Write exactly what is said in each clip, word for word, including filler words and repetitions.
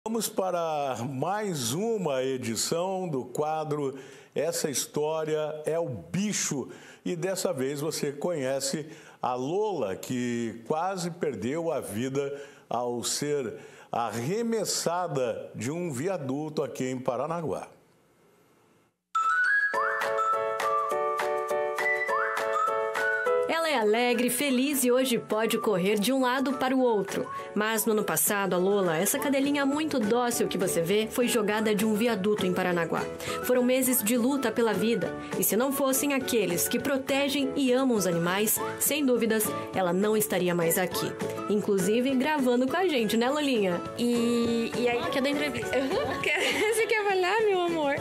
Vamos para mais uma edição do quadro Essa História é o Bicho. E dessa vez você conhece a Lola, que quase perdeu a vida ao ser arremessada de um viaduto aqui em Paranaguá. Ela é alegre, feliz e hoje pode correr de um lado para o outro. Mas no ano passado, a Lola, essa cadelinha muito dócil que você vê, foi jogada de um viaduto em Paranaguá. Foram meses de luta pela vida. E se não fossem aqueles que protegem e amam os animais, sem dúvidas, ela não estaria mais aqui. Inclusive, gravando com a gente, né, Lolinha? E, e aí... Ah, quer dar entrevista? Uhum. Você quer falar, meu amor?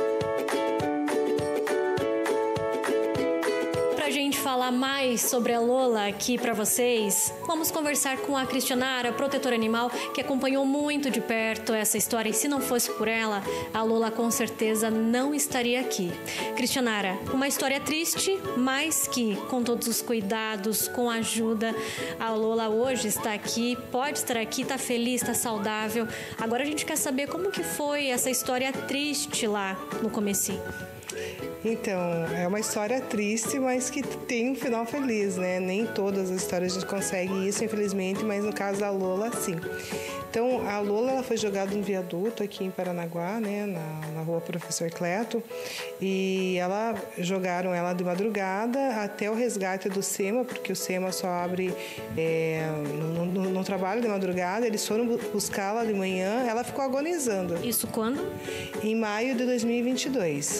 Pra gente falar mais sobre a Lola aqui pra vocês, vamos conversar com a Cristianara, protetora animal, que acompanhou muito de perto essa história. E se não fosse por ela, a Lola com certeza não estaria aqui. Cristianara, uma história triste, mas que com todos os cuidados, com a ajuda, a Lola hoje está aqui, pode estar aqui, está feliz, está saudável. Agora a gente quer saber como que foi essa história triste lá no comecinho. Então, é uma história triste, mas que tem um final feliz, né? Nem todas as histórias a gente consegue isso, infelizmente, mas no caso da Lola, sim. Então, a Lola ela foi jogada no viaduto aqui em Paranaguá, né? Na, na rua Professor Cleto, e ela jogaram ela de madrugada até o resgate do SEMA, porque o SEMA só abre é, no, no, no trabalho de madrugada. Eles foram buscá-la de manhã, ela ficou agonizando. Isso quando? Em maio de dois mil e vinte e dois.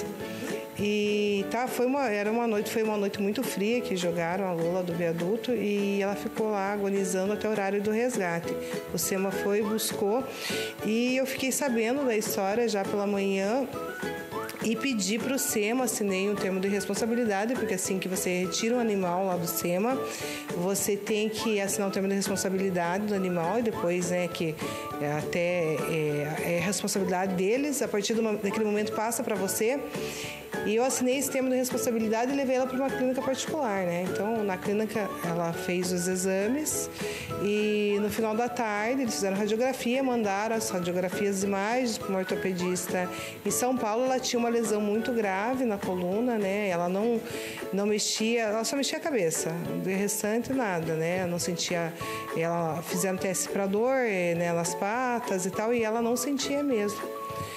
E tá, foi uma, era uma noite, foi uma noite muito fria que jogaram a Lola do viaduto e ela ficou lá agonizando até o horário do resgate. O SEMA foi, buscou e eu fiquei sabendo da história já pela manhã e pedi para o SEMA, assinei um termo de responsabilidade, porque assim que você retira um animal lá do SEMA, você tem que assinar um termo de responsabilidade do animal e depois, né, que até é, é responsabilidade deles, a partir do, daquele momento passa para você. E eu assinei esse termo de responsabilidade e levei ela para uma clínica particular, né? Então, na clínica, ela fez os exames e no final da tarde eles fizeram radiografia, mandaram as radiografias e imagens para uma ortopedista em São Paulo. Ela tinha uma lesão muito grave na coluna, né? Ela não, não mexia, ela só mexia a cabeça, de restante nada, né? Não sentia, ela fizeram teste para dor, né, nas patas e tal, e ela não sentia mesmo.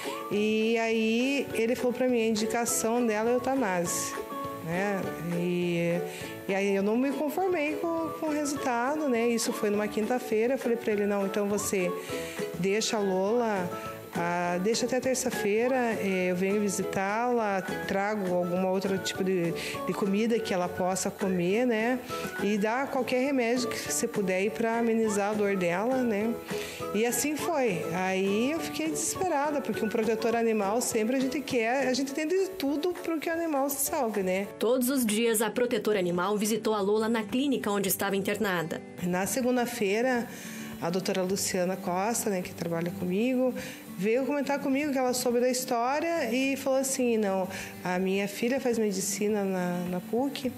E aí ele falou para mim, a indicação dela é eutanásia, né? E, e aí eu não me conformei com, com o resultado, né? Isso foi numa quinta-feira, eu falei para ele, não, então você deixa a Lola, ah, deixa até terça-feira, eh, eu venho visitá-la, trago algum outro tipo de, de comida que ela possa comer, né? E dá qualquer remédio que você puder ir para amenizar a dor dela, né? E assim foi. Aí eu fiquei desesperada, porque um protetor animal sempre a gente quer, a gente tem de tudo para que o animal se salve, né? Todos os dias a protetora animal visitou a Lola na clínica onde estava internada. Na segunda-feira, a doutora Luciana Costa, né, que trabalha comigo, veio comentar comigo que ela soube da história e falou assim, não, a minha filha faz medicina na, na P U C,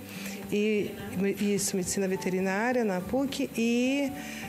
e, isso, medicina veterinária na P U C, e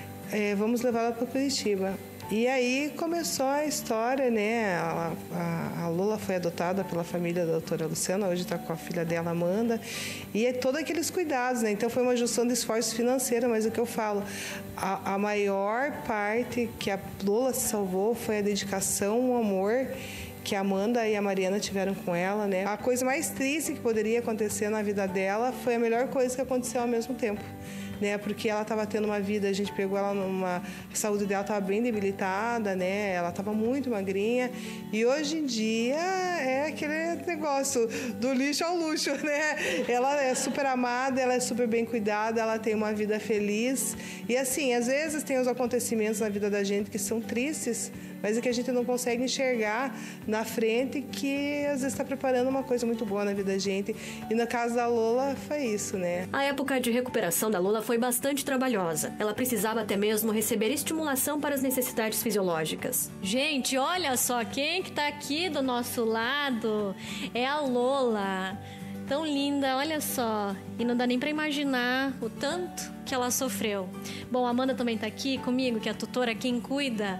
É, vamos levá-la para Curitiba. E aí começou a história, né? A, a, a Lola foi adotada pela família da doutora Luciana, hoje está com a filha dela, Amanda, e é todos aqueles cuidados, né? Então foi uma junção de esforço financeiro, mas o que eu falo, a, a maior parte que a Lola se salvou foi a dedicação, o amor que a Amanda e a Mariana tiveram com ela, né? A coisa mais triste que poderia acontecer na vida dela foi a melhor coisa que aconteceu ao mesmo tempo, né? Porque ela estava tendo uma vida, a gente pegou ela numa... A saúde dela estava bem debilitada, né? Ela estava muito magrinha e hoje em dia é aquele negócio do lixo ao luxo, né? Ela é super amada, ela é super bem cuidada, ela tem uma vida feliz e assim, às vezes tem os acontecimentos na vida da gente que são tristes, mas é que a gente não consegue enxergar na frente que às vezes está preparando uma coisa muito boa na vida da gente. E no caso da Lola foi isso, né? A época de recuperação da Lola foi bastante trabalhosa. Ela precisava até mesmo receber estimulação para as necessidades fisiológicas. Gente, olha só quem que tá aqui do nosso lado. É a Lola. Tão linda, olha só. E não dá nem para imaginar o tanto que ela sofreu. Bom, a Amanda também tá aqui comigo, que é a tutora, quem cuida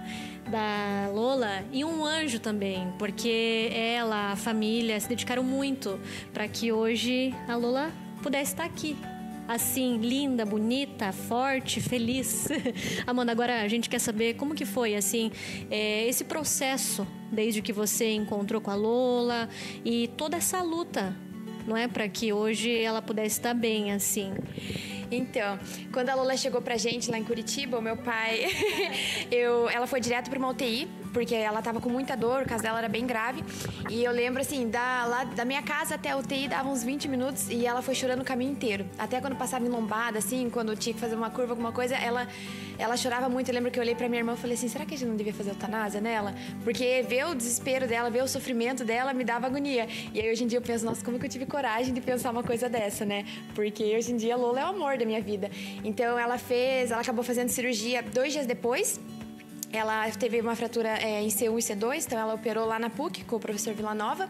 da Lola e um anjo também, porque ela, a família se dedicaram muito para que hoje a Lola pudesse estar aqui. Assim, linda, bonita, forte, feliz. Amanda, agora a gente quer saber como que foi, assim, é, esse processo, desde que você encontrou com a Lola e toda essa luta, não é? Para que hoje ela pudesse estar bem, assim. Então, quando a Lola chegou pra gente lá em Curitiba, o meu pai, eu, ela foi direto pra uma U T I, porque ela tava com muita dor, o caso dela era bem grave. E eu lembro, assim, da, lá, da minha casa até a U T I dava uns vinte minutos e ela foi chorando o caminho inteiro. Até quando passava em lombada, assim, quando tinha que fazer uma curva, alguma coisa, ela, ela chorava muito. Eu lembro que eu olhei pra minha irmã e falei assim, será que a gente não devia fazer eutanásia nela? Porque ver o desespero dela, ver o sofrimento dela me dava agonia. E aí hoje em dia eu penso, nossa, como que eu tive coragem de pensar uma coisa dessa, né? Porque hoje em dia a Lola é o amor da minha vida. Então ela fez, ela acabou fazendo cirurgia dois dias depois. Ela teve uma fratura é, em C um e C dois, então ela operou lá na P U C com o professor Villanova.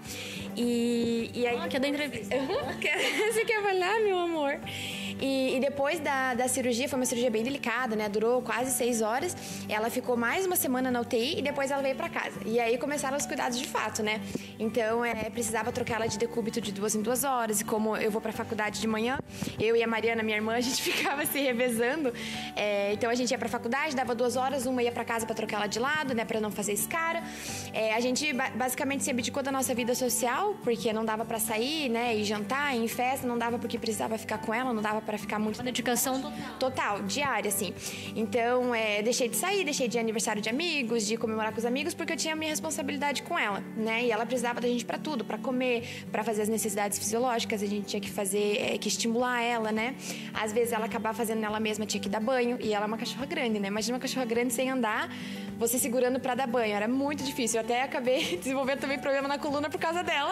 E, e aí... Ah, quer dar entrevista? Você quer falar, meu amor? E, e depois da, da cirurgia, foi uma cirurgia bem delicada, né? Durou quase seis horas. Ela ficou mais uma semana na U T I e depois ela veio pra casa. E aí começaram os cuidados de fato, né? Então, é, precisava trocar ela de decúbito de duas em duas horas. E como eu vou pra faculdade de manhã, eu e a Mariana, minha irmã, a gente ficava se revezando. É, então, a gente ia pra faculdade, dava duas horas, uma ia pra casa pra trocar ela de lado, né? Pra não fazer escara. É, a gente basicamente se abdicou da nossa vida social, porque não dava pra sair, né? E jantar, ir em festa, não dava porque precisava ficar com ela, não dava para ficar muito... Uma dedicação total. Total, diária, assim. Então, é, deixei de sair, deixei de aniversário de amigos, de comemorar com os amigos, porque eu tinha a minha responsabilidade com ela, né? E ela precisava da gente para tudo, para comer, para fazer as necessidades fisiológicas, a gente tinha que fazer, é, que estimular ela, né? Às vezes ela acabava fazendo nela mesma, tinha que dar banho, e ela é uma cachorra grande, né? Imagina uma cachorra grande sem andar, você segurando para dar banho, era muito difícil. Eu até acabei desenvolvendo também problema na coluna por causa dela,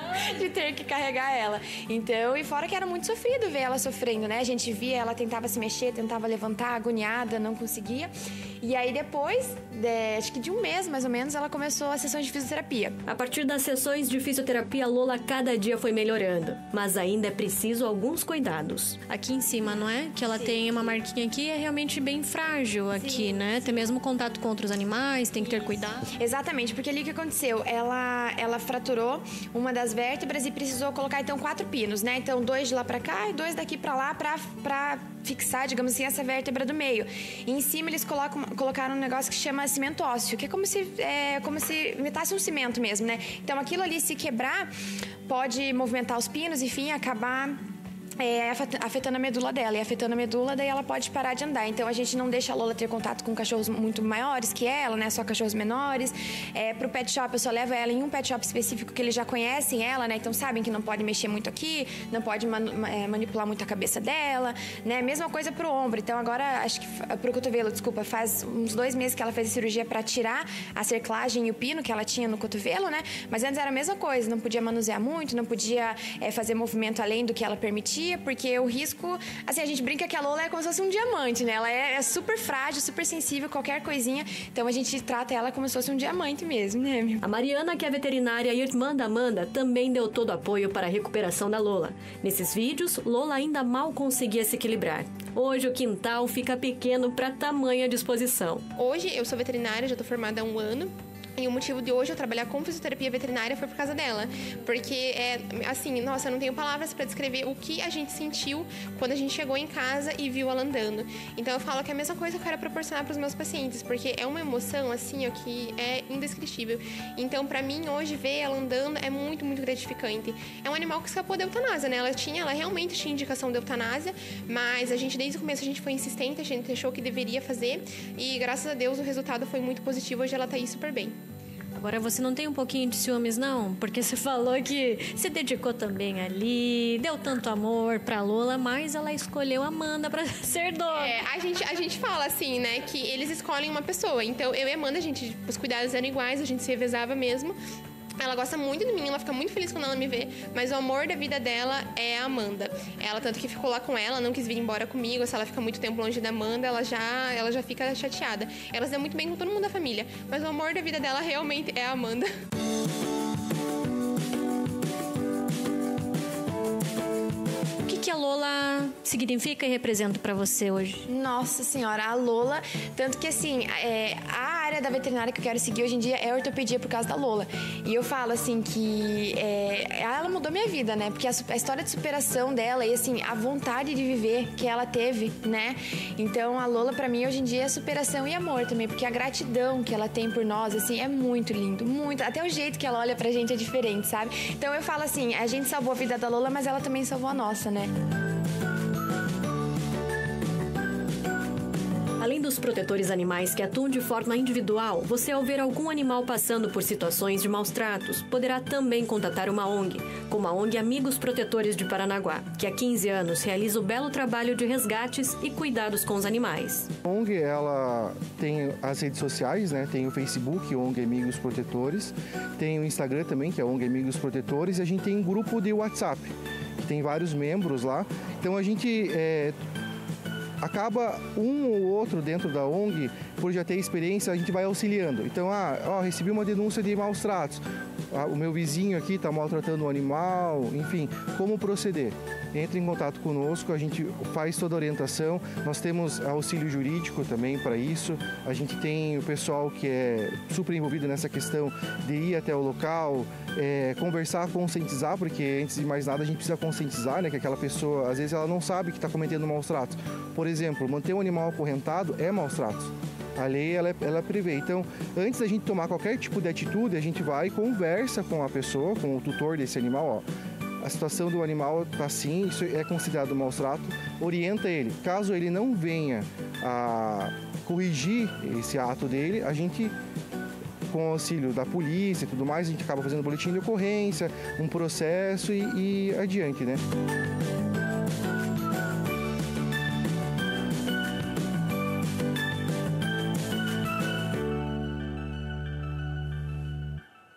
de ter que carregar ela. Então, e fora que era muito sofrido ver ela sofrendo, né? A gente via, ela tentava se mexer, tentava levantar, agoniada, não conseguia. E aí depois, de, acho que de um mês mais ou menos, ela começou as sessões de fisioterapia. A partir das sessões de fisioterapia, a Lola cada dia foi melhorando. Mas ainda é preciso alguns cuidados. Aqui em cima, não é? Que ela Sim. tem uma marquinha aqui, é realmente bem frágil aqui, Sim. né? Tem mesmo contato com outros animais, tem que ter cuidado. Exatamente, porque ali o que aconteceu? Ela, ela fraturou uma das vértebras e precisou colocar, então, quatro pinos, né? Então, dois de lá pra cá e dois daqui pra lá pra, pra fixar, digamos assim, essa vértebra do meio. E em cima eles colocam, colocaram um negócio que chama cimento ósseo, que é como se, é, como se imitasse um cimento mesmo, né? Então, aquilo ali, se quebrar, pode movimentar os pinos, enfim, acabar... É, afetando a medula dela. E afetando a medula, daí ela pode parar de andar. Então, a gente não deixa a Lola ter contato com cachorros muito maiores que ela, né? Só cachorros menores. É, pro pet shop, eu só levo ela em um pet shop específico que eles já conhecem ela, né? Então, sabem que não pode mexer muito aqui, não pode manu- é, manipular muito a cabeça dela, né? Mesma coisa pro ombro. Então, agora, acho que pro cotovelo, desculpa, faz uns dois meses que ela fez a cirurgia pra tirar a cerclagem e o pino que ela tinha no cotovelo, né? Mas antes era a mesma coisa. Não podia manusear muito, não podia é, fazer movimento além do que ela permitia, porque o risco... Assim, a gente brinca que a Lola é como se fosse um diamante, né? Ela é, é super frágil, super sensível, qualquer coisinha. Então, a gente trata ela como se fosse um diamante mesmo, né, meu? A Mariana, que é veterinária e irmã da Amanda, também deu todo o apoio para a recuperação da Lola. Nesses vídeos, Lola ainda mal conseguia se equilibrar. Hoje, o quintal fica pequeno para tamanha disposição. Hoje, eu sou veterinária, já estou formada há um ano. E o motivo de hoje eu trabalhar com fisioterapia veterinária foi por causa dela. Porque, é assim, nossa, eu não tenho palavras para descrever o que a gente sentiu quando a gente chegou em casa e viu ela andando. Então, eu falo que é a mesma coisa que eu quero proporcionar para os meus pacientes, porque é uma emoção, assim, ó, que é indescritível. Então, para mim, hoje, ver ela andando é muito, muito gratificante. É um animal que escapou da eutanásia, né? Ela tinha, ela realmente tinha indicação de eutanásia, mas a gente, desde o começo, a gente foi insistente, a gente achou que deveria fazer, e graças a Deus o resultado foi muito positivo. Hoje ela tá aí super bem. Agora, você não tem um pouquinho de ciúmes, não? Porque você falou que se dedicou também ali, deu tanto amor pra Lola, mas ela escolheu a Amanda pra ser dona. É, a gente, a gente fala assim, né, que eles escolhem uma pessoa. Então, eu e a Amanda, a gente, os cuidados eram iguais, a gente se revezava mesmo. Ela gosta muito de mim, ela fica muito feliz quando ela me vê, mas o amor da vida dela é a Amanda. Ela, tanto que ficou lá com ela, não quis vir embora comigo. Se ela fica muito tempo longe da Amanda, ela já, ela já fica chateada. Ela se dá muito bem com todo mundo da família, mas o amor da vida dela realmente é a Amanda. O que, que a Lola significa e representa pra você hoje? Nossa senhora, a Lola, tanto que assim, é, a área da veterinária que eu quero seguir hoje em dia é ortopedia por causa da Lola. E eu falo, assim, que é, ela mudou minha vida, né? Porque a, a história de superação dela e, assim, a vontade de viver que ela teve, né? Então, a Lola, pra mim, hoje em dia é superação e amor também, porque a gratidão que ela tem por nós, assim, é muito lindo, muito. Até o jeito que ela olha pra gente é diferente, sabe? Então, eu falo assim, a gente salvou a vida da Lola, mas ela também salvou a nossa, né? Além dos protetores animais que atuam de forma individual, você, ao ver algum animal passando por situações de maus tratos, poderá também contatar uma O N G, como a O N G Amigos Protetores de Paranaguá, que há quinze anos realiza o belo trabalho de resgates e cuidados com os animais. A O N G, ela tem as redes sociais, né? Tem o Facebook, O N G Amigos Protetores, tem o Instagram também, que é O N G Amigos Protetores, e a gente tem um grupo de WhatsApp, que tem vários membros lá. Então a gente... É... acaba um ou outro dentro da O N G, por já ter experiência, a gente vai auxiliando. Então, ah, ó, recebi uma denúncia de maus tratos, ah, o meu vizinho aqui está maltratando um animal, enfim, como proceder? Entre em contato conosco, a gente faz toda a orientação, nós temos auxílio jurídico também para isso, a gente tem o pessoal que é super envolvido nessa questão de ir até o local, é, conversar, conscientizar, porque antes de mais nada a gente precisa conscientizar, né, que aquela pessoa, às vezes ela não sabe que está cometendo maus tratos. Por exemplo, manter um animal acorrentado é maus tratos. A lei, ela, ela prevê. Então, antes da gente tomar qualquer tipo de atitude, a gente vai e conversa com a pessoa, com o tutor desse animal, ó. A situação do animal está assim, isso é considerado maus trato, orienta ele. Caso ele não venha a corrigir esse ato dele, a gente, com o auxílio da polícia e tudo mais, a gente acaba fazendo boletim de ocorrência, um processo e, e adiante, né?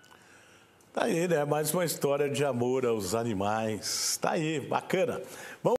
Tá aí, né? Mais uma história de amor aos animais. Tá aí, bacana. Vamos